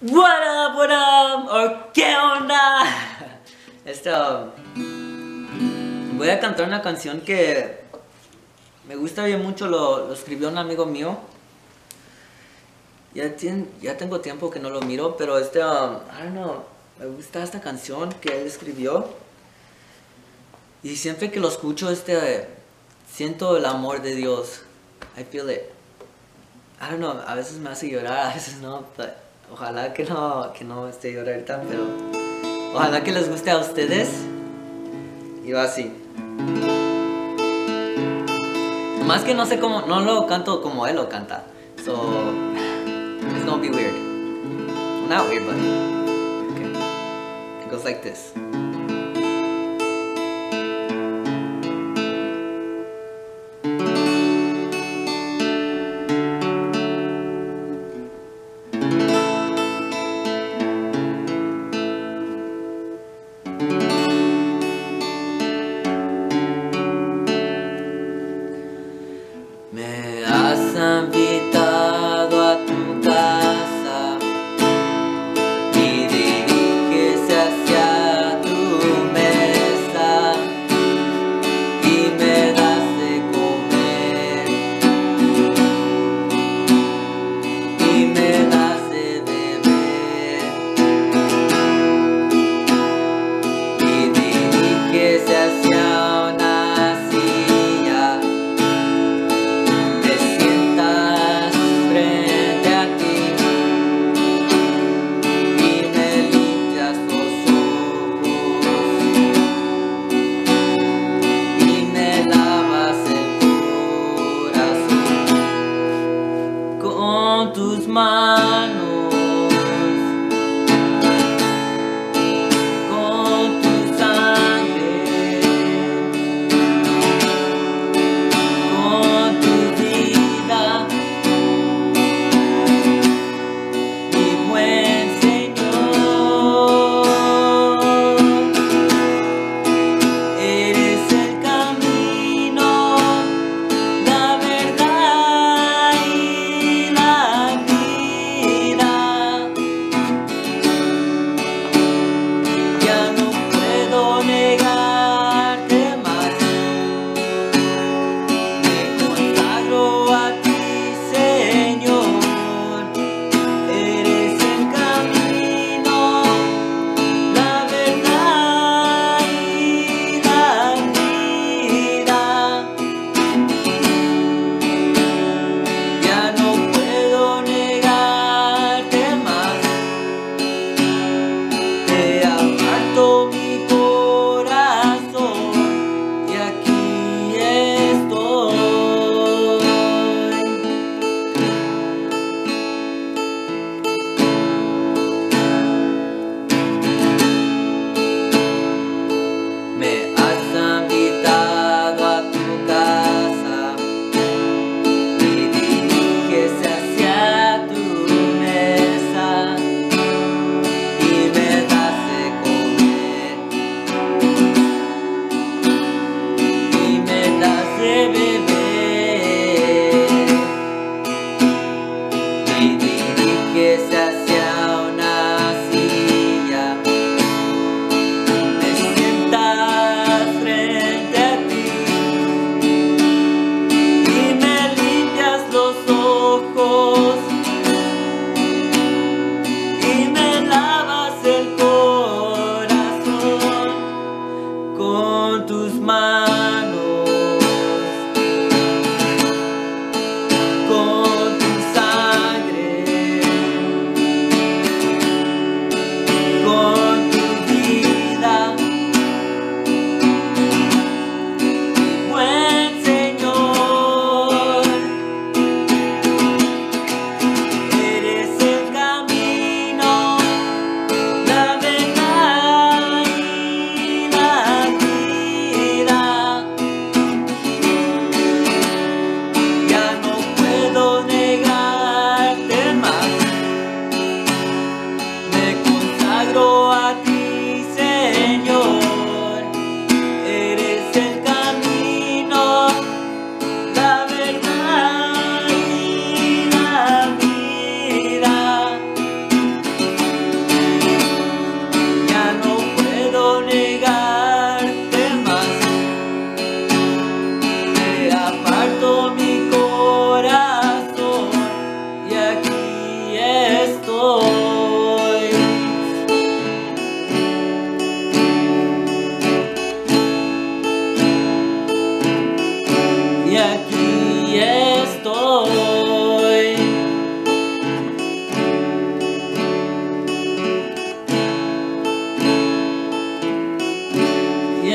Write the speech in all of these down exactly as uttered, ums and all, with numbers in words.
What up, what up, o qué onda. Esto, voy a cantar una canción que me gusta bien mucho, lo, lo escribió un amigo mío. Ya, tiene, ya tengo tiempo que no lo miro, pero este, um, I don't know, me gusta esta canción que él escribió. Y siempre que lo escucho, este, siento el amor de Dios. I feel it. I don't know, a veces me hace llorar, a veces no, but ojalá que no, que no esté llorando ahorita, pero ojalá que les guste a ustedes. Y va así. Más que no sé cómo, no lo canto como él lo canta. So, it's gonna be weird. Well, not weird, but okay. It goes like this. Me has invitado a tu casa y diriges hacia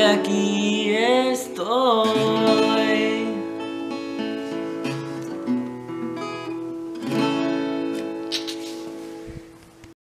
aquí estoy.